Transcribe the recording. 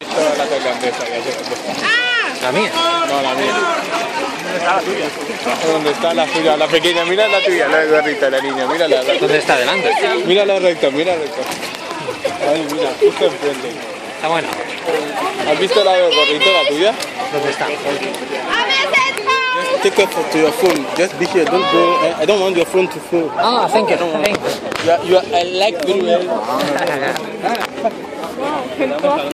Esta es la tailandesa, ya sé dónde está. ¿La mía? No, la mía. ¿Dónde está la tuya? ¿Dónde está la suya? La pequeña, mira la tuya, la gorrita, la niña, mírala. ¿Dónde está? ¿Delante? Mírala recta, mira recta. Ahí, mira, justo enfrente. Está buena. ¿Has visto la gorrita, la tuya? ¿Dónde está? Just take it to your phone. Just be here. Don't go. I don't want your phone to fall. Ah, thank you. Thank you. I like very well.